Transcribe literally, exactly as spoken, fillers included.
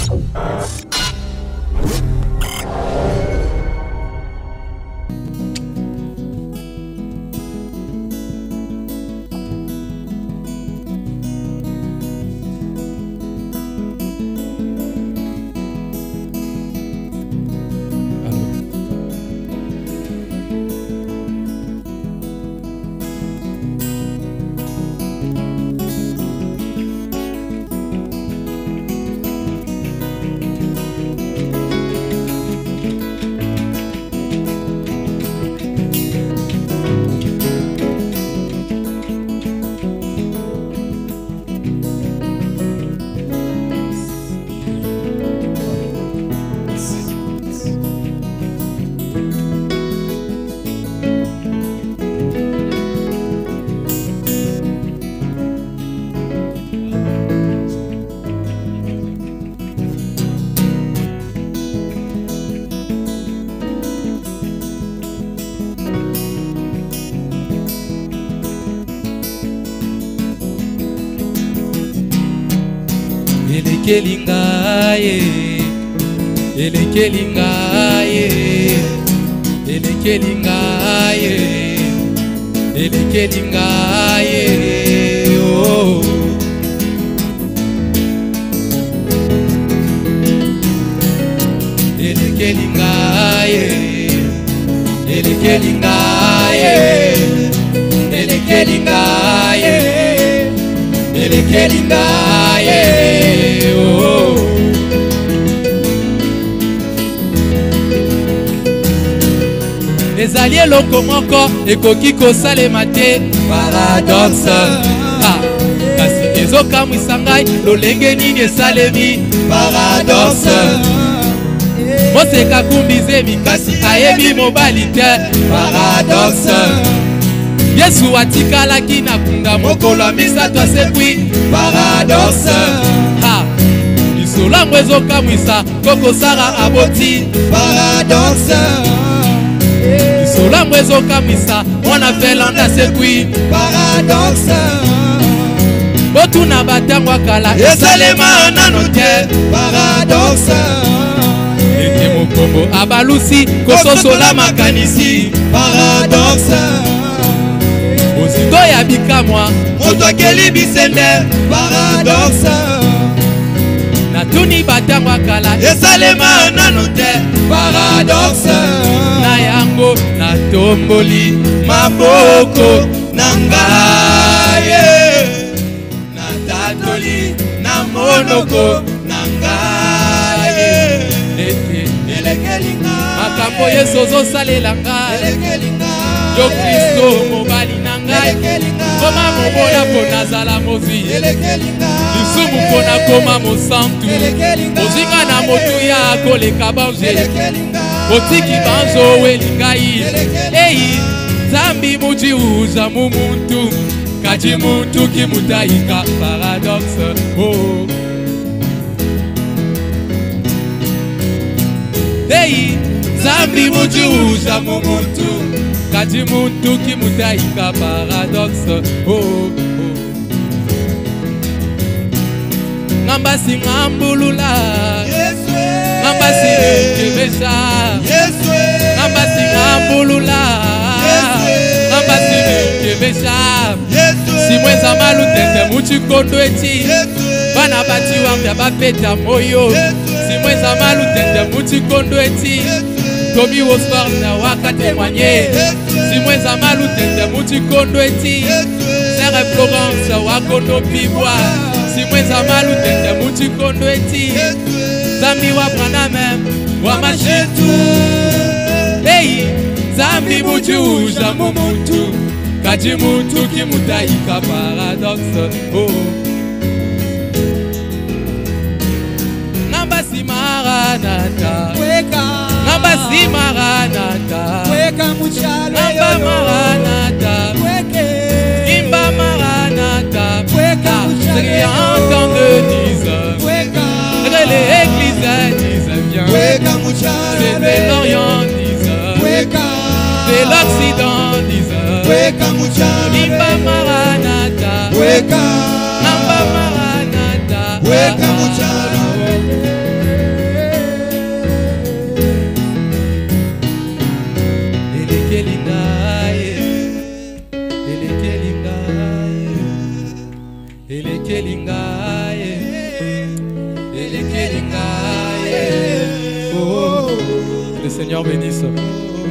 Elekelingaye, elekelingaye, elekelingaye, elekelingaye, oh. Elekelingaye, elekelingaye, elekelingaye, elekelingaye, oh. Ezali eloko moko ekoki kosalema te paradoxe, ah, kasi ezokamwisa ngai lolenge nini esalemi paradoxe. Moseka kumbizemi kasi ayebi mobali te paradoxe. Yesu atikalaki na kunda mokolo misato asekwi paradoxe. Ha, lisolango ezokamwisa koko Sara aboti paradoxe. Lisolango ezokamwisa mwana Velanda asekwi paradoxe. Botuna batango akala esalema nano te paradoxe. Ete mokombo abalusi kososola makanisi paradoxe. Ozindo ya bikamwa moto akeli bisende paradoxe. Natuni batango akala esalema nano te paradoxe. Na yango natomboli maboko na ngaye, natatoli na monoko na ngaye. Makambo Yesu ozosalela ngai yo Kristo mobali na ngai. Koma mobona mpo nazala mozi, lisumu mpo nakoma mosantu. Ozinga na motuya koleka banze, otiki banzo welingai. Eyi Zambi muji uza mumuntu, kaji muntu kimutaika paradoxe, oh. Hey, Zambi muji uza mumuntu, kaji muntu kimutaika paradoxe, oh, oh. Ngambasi ngambulula, ngambasi kebesha, ngambasi ngambulula, ngambasi kebesha. Simweza malu tende muchi kondo eti, bana bati wambia bapeta moyo. Simweza malu tende muchi kondo eti, Tomi Oscar na waka témoigner. Simweza malu tende muchi kondo eti, Sere Florence wakondo pibwa. Simweza malu tende muchi kondo eti, Zambi wa Branham wa mashitu. Hey, Zambi muchi uja mumuntu, kaji muntu kimutaika paradoxe, oh. Ngambasi maranata, ngambasi maranata, ngamba maranata, imba maranata. Ce qui entend de dise, les églises disent bien, c'est de l'Orient disent, de l'Occident disent, imba maranata, ngamba maranata. elekeli ngai, elekeli ngai. Oh, le Seigneur bénisse.